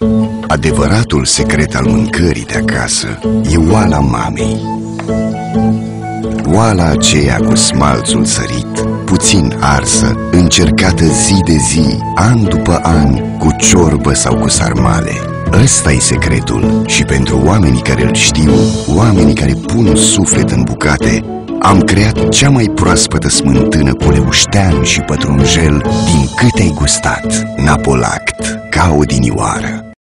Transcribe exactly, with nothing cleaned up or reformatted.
Adevăratul secret al mâncării de acasă e oala mamei. Oala aceea cu smalțul sărit, puțin arsă, încercată zi de zi, an după an, cu ciorbă sau cu sarmale. Ăsta-i secretul și pentru oamenii care îl știu, oamenii care pun suflet în bucate, am creat cea mai proaspătă smântână cu leuștean și pătrunjel din câte ai gustat. Napolact, ca odinioară.